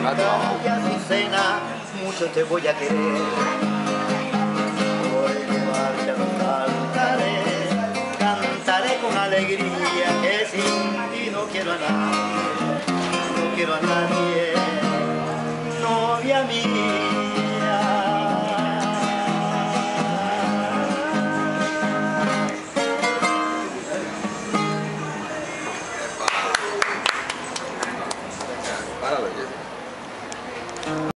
y Azucena, mucho te voy a querer. Hoy de marcha no cantaré, cantaré con alegría, que sin ti no quiero a nadie, no quiero a nadie. Novia mía.